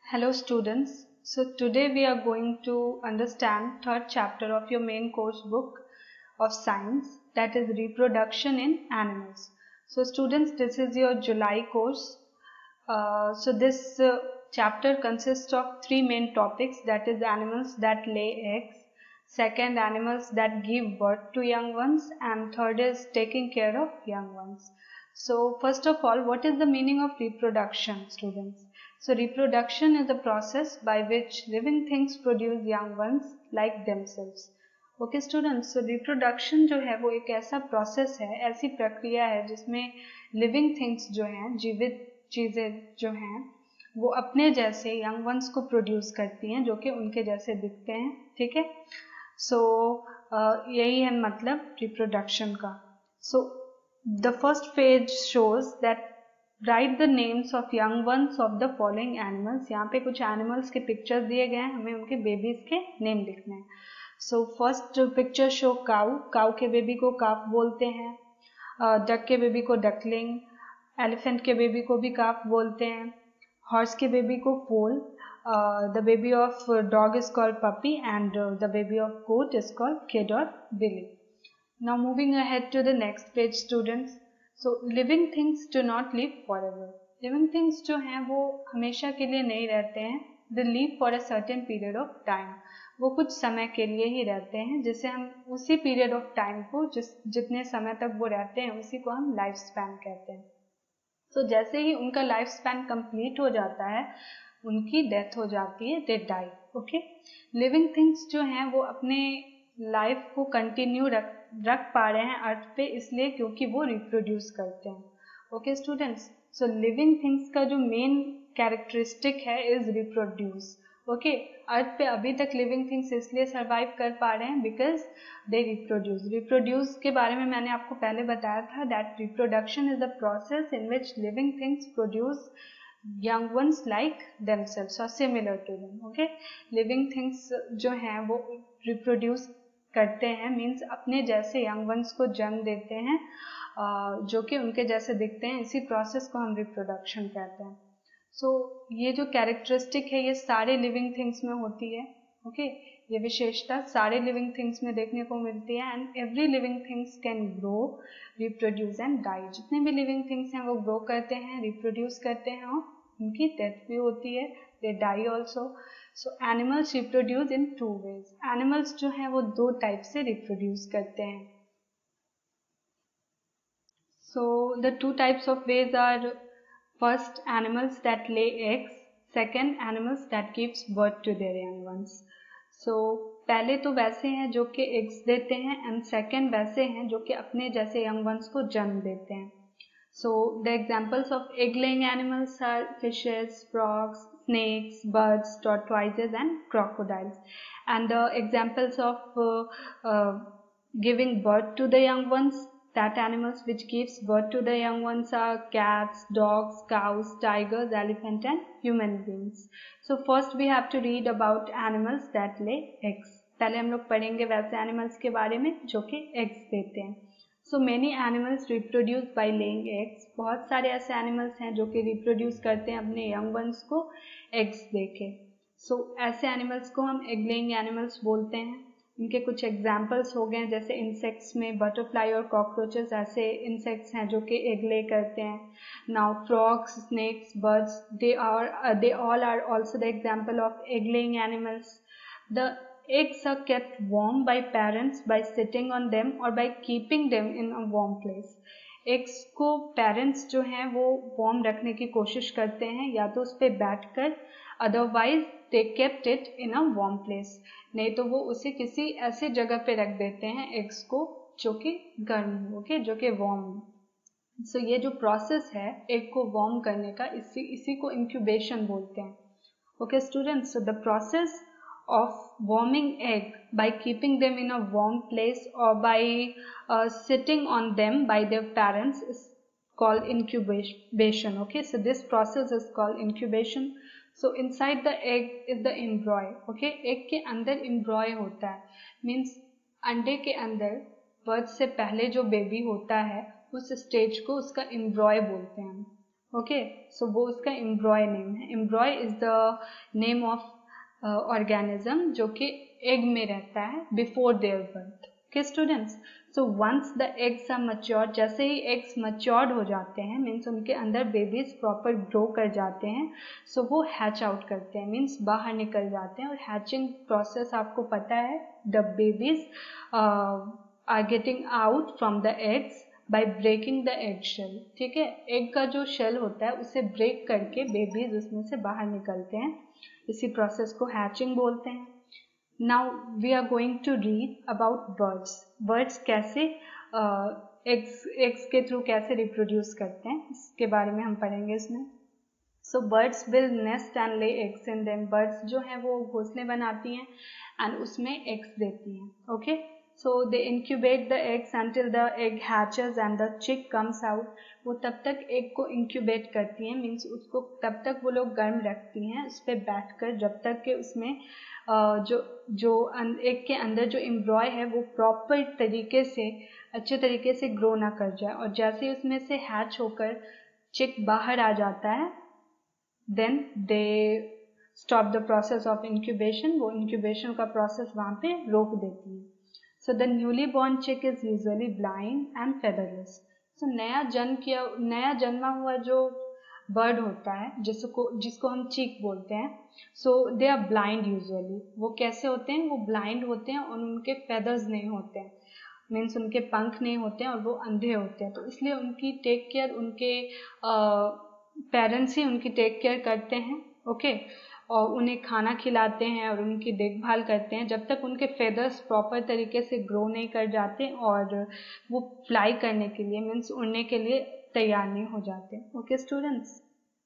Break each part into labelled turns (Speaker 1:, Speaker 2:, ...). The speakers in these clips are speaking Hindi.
Speaker 1: Hello students. So today we are going to understand third chapter of your main course book of science, that is reproduction in animals. So students, this is your July course. This chapter consists of three main topics, that is animals that lay eggs, second animals that give birth to young ones, and third is taking care of young ones. So first of all, what is the meaning of reproduction, students? So reproduction is a process by which living things produce young ones like themselves. Okay students, so reproduction जो है वो एक ऐसा प्रोसेस है, ऐसी प्रक्रिया है जिसमें लिविंग थिंग्स जो हैं, जीवित चीज़ें जो हैं, वो अपने जैसे यंग वंस को प्रोड्यूस करती हैं जो कि उनके जैसे दिखते हैं. ठीक है. सो यही है मतलब रिप्रोडक्शन का. So the first page shows that write the names of young ones of the following animals. यहाँ पे कुछ एनिमल्स के पिक्चर्स दिए गए हैं, हमें उनके बेबीज के नेम लिखने हैं. So first picture show cow. Cow के बेबी को काफ बोलते हैं. डक के बेबी को डकलिंग. एलिफेंट के बेबी को भी काफ बोलते हैं. हॉर्स के बेबी को foal. The baby of dog is called puppy and the baby of goat is called kid और billy. Now moving ahead to the next page students. So living things do not live forever. Living things जो हैं वो हमेशा के लिए नहीं रहते हैं. They live for a certain period of time. वो कुछ समय के लिए ही रहते हैं, जिसे हम उसी पीरियड ऑफ टाइम को जितने समय तक वो रहते हैं उसी को हम लाइफ स्पैन कहते हैं. तो जैसे ही उनका लाइफ स्पैन कंप्लीट हो जाता है, उनकी डेथ हो जाती है, they die. Okay. Living things जो हैं वो अपने लाइफ को कंटिन्यू रख पा रहे हैं अर्थ पे, इसलिए क्योंकि वो रिप्रोड्यूस करते हैं. Okay students. So living things का जो मेन कैरेक्टरिस्टिक है इज रिप्रोड्यूस. ओके. अर्थ पे अभी तक लिविंग थिंग्स इसलिए सर्वाइव कर पा रहे हैं बिकॉज दे रिप्रोड्यूस. रिप्रोड्यूस के बारे में मैंने आपको पहले बताया था that reproduction is the process in which living things produce young ones like themselves or similar to them. Okay. living things जो हैं वो reproduce करते हैं, मीन्स अपने जैसे young ones को जन्म देते हैं जो कि उनके जैसे दिखते हैं. इसी प्रोसेस को हम रिप्रोडक्शन कहते हैं. सो ये जो कैरेक्टरिस्टिक है ये सारे लिविंग थिंग्स में होती है. ओके. ये विशेषता सारे लिविंग थिंग्स में देखने को मिलती है. And every living things can grow, reproduce and die. जितने भी लिविंग थिंग्स हैं वो ग्रो करते हैं, रिप्रोड्यूस करते हैं और उनकी डेथ भी होती है. They die also. So animals reproduce in two ways. Animals जो हैं वो दो टाइप से रिप्रोड्यूस करते हैं. So the two types of ways are first animals that lay eggs, second animals that gives birth to their young ones. So पहले तो वैसे हैं जो कि एग्स देते हैं एंड सेकेंड वैसे हैं जो कि अपने जैसे यंग वंस को जन्म देते हैं. So the examples of egg laying animals are fishes, frogs, snakes, birds, tortoises and crocodiles. And the examples of giving birth to the young ones, that animals which gives birth to the young ones are cats, dogs, cows, tigers, elephant and human beings. So first we have to read about animals that lay eggs. पहले हम लोग पढ़ेंगे वैसे एनिमल्स के बारे में जो कि एग्स देते हैं. So many animals reproduce by laying eggs. बहुत सारे ऐसे एनिमल्स हैं जो कि रिप्रोड्यूस करते हैं अपने यंग वंस को एग्स देके. So ऐसे एनिमल्स को हम एग लेइंग एनिमल्स बोलते हैं. इनके कुछ एग्जाम्पल्स हो गए, जैसे इंसेक्ट्स में बटरफ्लाई और कॉकरोचेस ऐसे इंसेक्ट्स हैं जो कि एग ले करते हैं. Now frogs, snakes, birds, they all are also the example of egg laying animals. The eggs are kept warm by parents by sitting on them or by keeping them in a warm place. eggs को पेरेंट्स जो हैं वो वार्म रखने की कोशिश करते हैं या तो उस पर बैठकर, otherwise they kept it in a warm place. नहीं तो वो उसे किसी ऐसे जगह पे रख देते हैं एग्स को जो कि गर्म हो, ओके, जो कि वार्म हो. सो ये जो प्रोसेस है एग को वार्म करने का, इसी को इंक्यूबेशन बोलते हैं. Okay students. So the process of warming egg by keeping them in a warm place or by sitting on them by their parents is called incubation. Okay, so this process is called incubation. So inside the egg is the embryo. Okay, egg के अंदर embryo होता है, means अंडे के अंदर बर्थ से पहले जो बेबी होता है उस स्टेज को उसका embryo बोलते हैं. ओके, सो वो उसका एम्ब्रॉय नेम है. Embryo is the name of organism जो कि एग में रहता है before their birth. Okay students, so once the eggs are matured, जैसे ही एग्स मच्योर्ड हो जाते हैं, मीन्स उनके अंदर बेबीज प्रॉपर ग्रो कर जाते हैं, सो वो हैच आउट करते हैं, मीन्स बाहर निकल जाते हैं. और हैचिंग प्रोसेस आपको पता है, the babies are getting out from the eggs by breaking the egg shell. ठीक है, एग का जो शेल होता है उसे ब्रेक करके बेबीज उसमें से बाहर निकलते हैं. इसी प्रोसेस को हैचिंग बोलते हैं. Now we are going to read about birds. Birds कैसे एग्स के थ्रू कैसे रिप्रोड्यूस करते हैं, इसके बारे में हम पढ़ेंगे इसमें. So birds will nest and lay eggs in them. Birds जो हैं वो घोंसले बनाती हैं एंड उसमें एग्स देती हैं. Okay, so they incubate the eggs until the egg hatches and the chick comes out. वो तब तक एग को इंक्यूबेट करती हैं, मीन्स उसको तब तक वो लोग गर्म रखती हैं उस पर बैठकर, जब तक कि उसमें जो एग के अंदर जो एम्ब्रॉय है वो प्रॉपर तरीके से, अच्छे तरीके से ग्रो ना कर जाए. और जैसे ही उसमें से हैच होकर चिक बाहर आ जाता है, then they stop the process of incubation. वो इंक्यूबेशन का प्रोसेस वहाँ पे रोक देती है. So the newly born chick is usually blind and featherless. So नया जन्मा हुआ जो बर्ड होता है जिसको हम चिक बोलते हैं, so they are blind usually. वो कैसे होते हैं, वो ब्लाइंड होते हैं और उनके फेदर्स नहीं होते हैं, मीन्स उनके पंख नहीं होते हैं और वो अंधे होते हैं. तो इसलिए उनकी टेक केयर उनके पेरेंट्स ही उनकी टेक केयर करते हैं. ओके, और उन्हें खाना खिलाते हैं और उनकी देखभाल करते हैं जब तक उनके फेदर्स प्रॉपर तरीके से ग्रो नहीं कर जाते और वो फ्लाई करने के लिए, मीन्स उड़ने के लिए तैयार नहीं हो जाते. Okay students,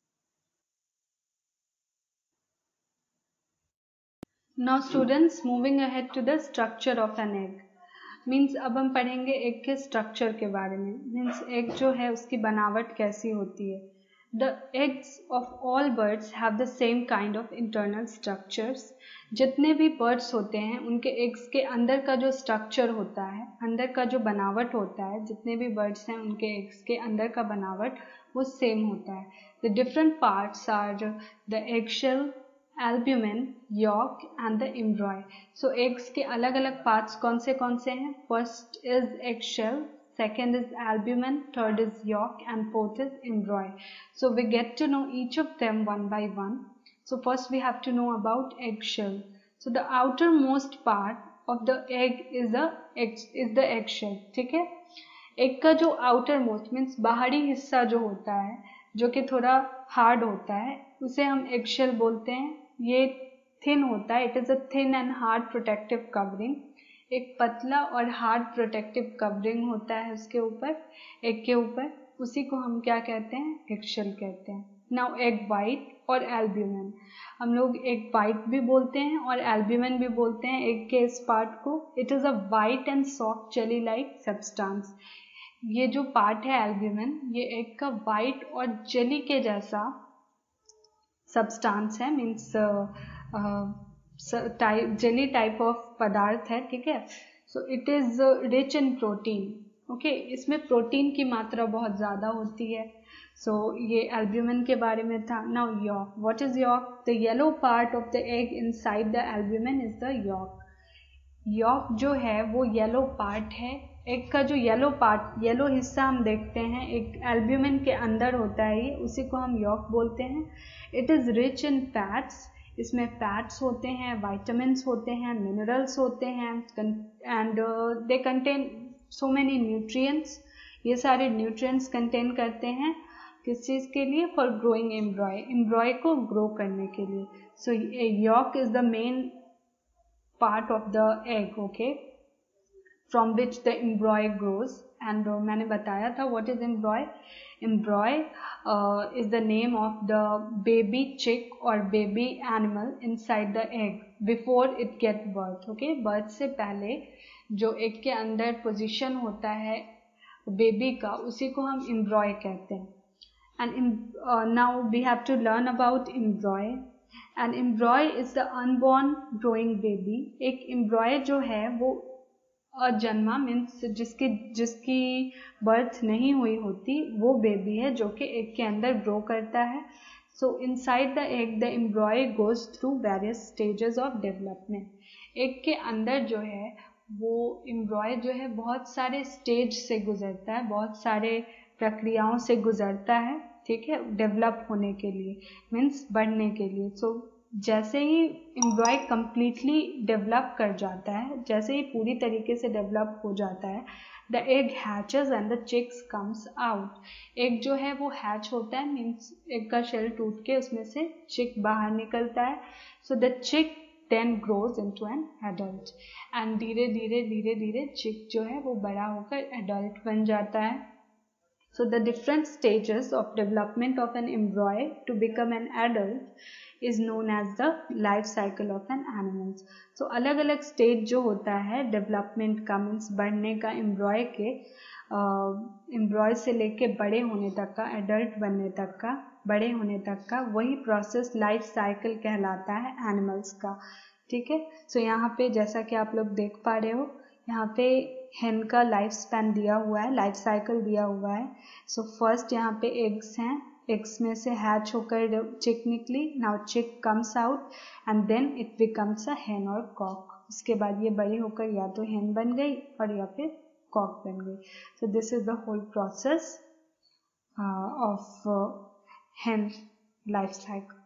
Speaker 1: now students moving ahead to the structure of an egg. Means अब हम पढ़ेंगे एग के स्ट्रक्चर के बारे में. मीन्स एग जो है उसकी बनावट कैसी होती है. The eggs of all birds have the same kind of internal structures. जितने भी बर्ड्स होते हैं उनके एग्स के अंदर का जो स्ट्रक्चर होता है, अंदर का जो बनावट होता है, जितने भी बर्ड्स हैं उनके एग्स के अंदर का बनावट वो सेम होता है. The different parts are the eggshell, albumen, yolk and the embryo. So eggs के अलग अलग पार्ट्स कौन से हैं. First is eggshell, second is albumen, third is yolk and fourth is embryo. So we get to know each of them one by one. So first we have to know about eggshell. So the outermost part of the egg is the eggshell. ठीक है, एग का जो outermost means बाहरी हिस्सा जो होता है, जो कि थोड़ा हार्ड होता है, उसे हम eggshell बोलते हैं. ये थिन होता है, it is a thin and hard protective covering. एक पतला और हार्ड प्रोटेक्टिव कवरिंग होता है उसके ऊपर, एग के ऊपर, उसी को हम क्या कहते हैं, एगशेल कहते हैं. नाउ एग वाइट और एल्ब्यूमेन, हम लोग एग वाइट भी बोलते हैं और एल्ब्यूमेन भी बोलते हैं एग के इस पार्ट को. It is a white and soft jelly like substance. ये जो पार्ट है एल्ब्यूमेन, ये एग का वाइट और जेली के जैसा सब्सटेंस है, मीन्स जेली टाइप ऑफ पदार्थ है. ठीक है, so it is rich in protein. Okay, इसमें प्रोटीन की मात्रा बहुत ज़्यादा होती है. सो ये एल्ब्यूमेन के बारे में था. Now yolk, what is yolk. The yellow part of the egg inside the albumen is the yolk. Yolk जो है वो येलो पार्ट है. एग का जो येलो पार्ट, येलो हिस्सा हम देखते हैं एक एल्ब्यूमेन के अंदर होता है, ये उसी को हम यॉक बोलते हैं. It is rich in fats. इसमें फैट्स होते हैं, वाइटामिन्स होते हैं, मिनरल्स होते हैं and they contain so many nutrients. ये सारे न्यूट्रिएंट्स कंटेन करते हैं किस चीज़ के लिए, फॉर ग्रोइंग एम्ब्रॉय, एम्ब्रॉय को ग्रो करने के लिए. So yolk is the main part of the egg, okay, from which the embryo grows. And मैंने बताया था what is embryo. Embryo is the name of the baby chick or baby animal inside the egg before it get birth. Okay, birth से पहले जो एग के अंदर पोजीशन होता है बेबी का, उसी को हम एम्ब्रॉय कहते हैं. And now we have to learn about embryo. And embryo is the unborn growing baby. एक एम्ब्रॉय जो है वो अजन्मा मीन्स जिसकी बर्थ नहीं हुई होती, वो बेबी है जो कि एग के अंदर ग्रो करता है. So inside the egg the embryo goes through various stages of development. Egg के अंदर जो है वो एम्ब्रॉय जो है बहुत सारे स्टेज से गुजरता है, बहुत सारे प्रक्रियाओं से गुजरता है, ठीक है, डेवलप होने के लिए, मीन्स बढ़ने के लिए. सो जैसे ही एम्ब्रॉय कम्प्लीटली डेवलप कर जाता है, जैसे ही पूरी तरीके से डेवलप हो जाता है, the egg hatches and the chicks comes out. Egg जो है वो हैच होता है, मीन्स एग का शेल टूट के उसमें से चिक बाहर निकलता है. So the chick then grows into an adult and धीरे धीरे चिक जो है वो बड़ा होकर एडल्ट बन जाता है. So the different stages of development of an embryo to become an adult is known as the life cycle of an animal. So अलग अलग स्टेज जो होता है डेवलपमेंट का, मीन्स बढ़ने का, एम्ब्रॉय के एम्ब्रॉय से लेके बड़े होने तक का, एडल्ट बनने तक का, बड़े होने तक का, वही प्रोसेस लाइफ साइकिल कहलाता है एनिमल्स का. ठीक है. सो यहाँ पे जैसा कि आप लोग देख पा रहे हो, यहाँ पे हेन का लाइफ स्पैन दिया हुआ है, लाइफ साइकिल दिया हुआ है. सो फर्स्ट यहाँ पे एग्स हैं, एग्स में से हैच होकर चिक निकली. Now chick comes out and then it becomes a hen और कॉक. उसके बाद ये बड़ी होकर या तो हेन बन गई और या फिर कॉक बन गई. So this is the whole process of hen life cycle.